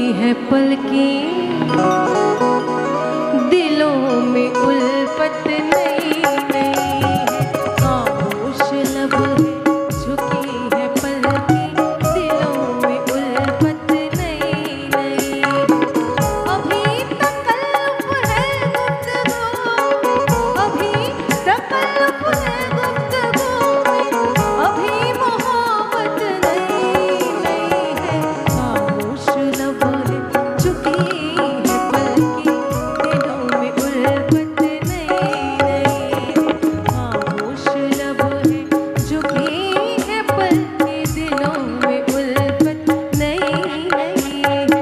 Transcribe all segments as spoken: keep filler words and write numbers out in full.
है पलकें, दिलों में उल्फत नई नई है, खामोश लब है झुकी है पलकें, दिलों में उल्फत नई नई है। अभी तकल्लुफ़ है गुफ्तगू, अभी तकल्लुफ़ है गुफ्तगू में, अभी मोहब्बत नई नई है, खामोश लब है झुकी है पलकें, दिलों में उल्फत नई नई है, खामोश लब है झुकी है पलकें, दिलों में उल्फत नई नई है।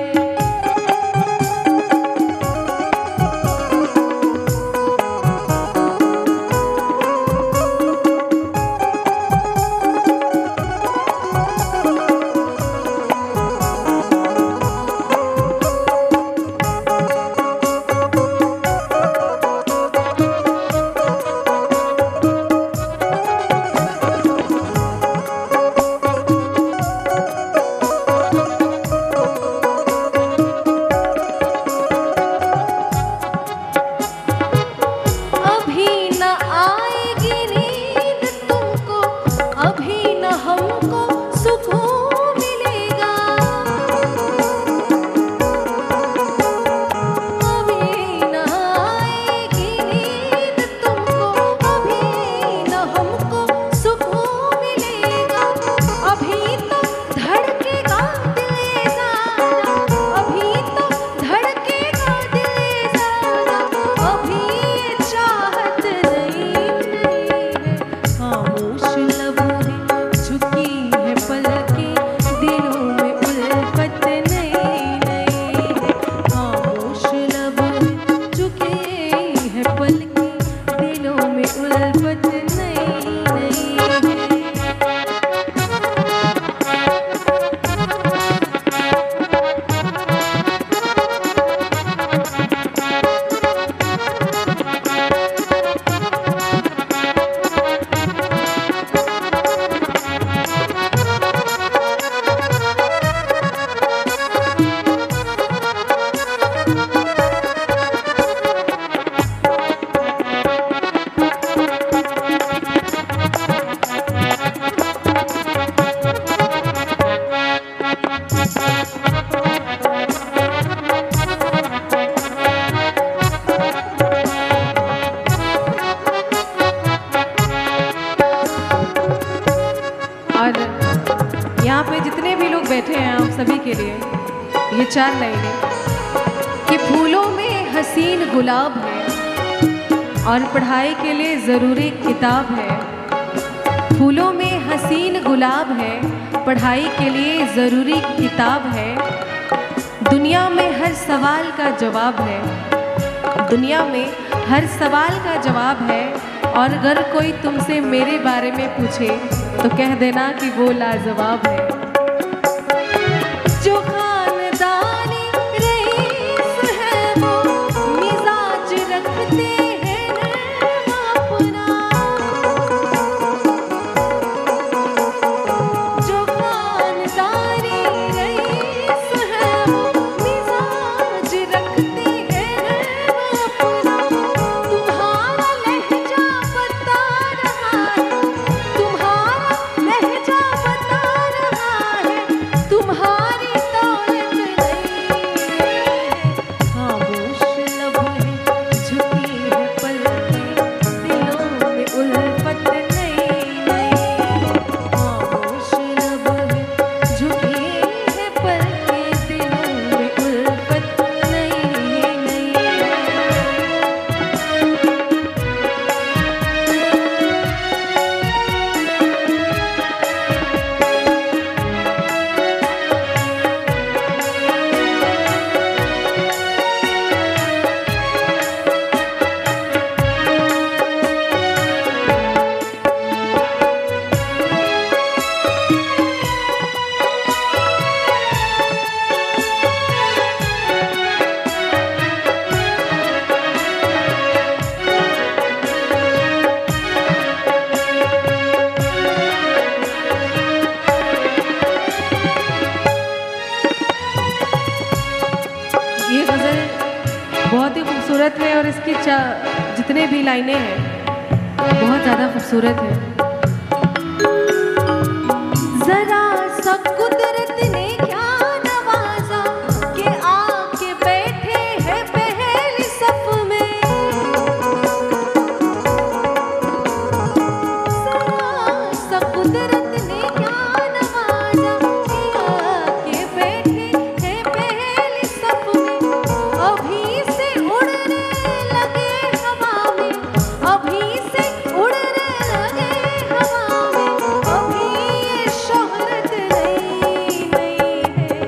अभी न आएगी नींद तुमको, अभी न हमको सुकून मिलेगा, अभी न आएगी नींद तुमको, अभी न हमको सुकून मिलेगा, अभी तो धड़केगा दिल ज़ारा, अभी तो धड़केगा दिल ज़ारा, अभी ये चाहत नहीं नहीं है, खामोश लब है झुकी है पलकें, दिलों में उल्फत नई नई है, खामोश लब है झुकी है पलकें, दिलों में उल्फत नई नई है। और यहाँ पे जितने भी लोग बैठे हैं आप सभी के लिए ये चार लाइनें कि फूलों में हसीन गुलाब है और पढ़ाई के लिए ज़रूरी किताब है, फूलों में हसीन गुलाब है, पढ़ाई के लिए ज़रूरी किताब है, दुनिया में हर सवाल का जवाब है, दुनिया में हर सवाल का जवाब है, और अगर कोई तुमसे मेरे बारे में पूछे तो कह देना कि वो लाजवाब है। जो खानदानी रईस है वो मिजाज रखते हैं नर्म अपना, जो खानदानी रईस है वो मिजाज रखते हैं नर्म अपना, तुम्हारा लहजा बता रहा है, तुम्हारा लहजा बता रहा खूबसूरत है और इसकी जितने भी लाइनें हैं बहुत ज़्यादा खूबसूरत है। जरा सा कुदरत ने क्या नवाजा कि आके बैठे हैं पहली सफ में। जरा सा कुदरत ने क्या नवाजा कि आके बैठे हैं पहली सफ में। अभी से उड़ने लगे हवा में, अभी से उड़ने लगे हवा में। अभी ये शोहरत नई नई है,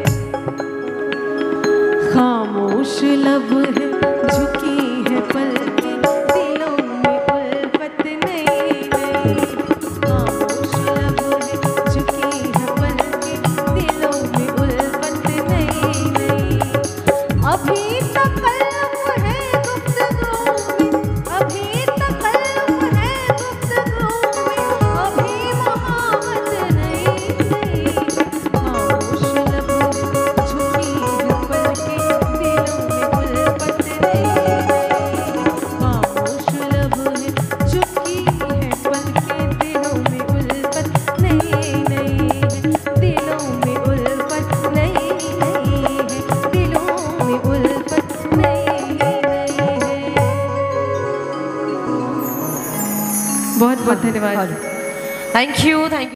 खामोश लब है झुकी है पलकें, दिलों में उल्फत नई नई। खामोश लब है झुकी है पलकें, दिलों में उल्फत नई नई। अभी तकल्लुफ़ है गुफ्तगू में, अभी तकल्लुफ़ है गुफ्तगू में। अभी मोहब्बत नई नई है, खामोश लब है झुकी है पलकें, दिलों में उल्फत नई नई। खामोश लब है झुकी है पलकें, दिलों में उल्फत नई नई है, दिलों में उल्फत नई नई है, दिलों में उल्फत नई नई है। बहुत बहुत धन्यवाद। Thank you thank you.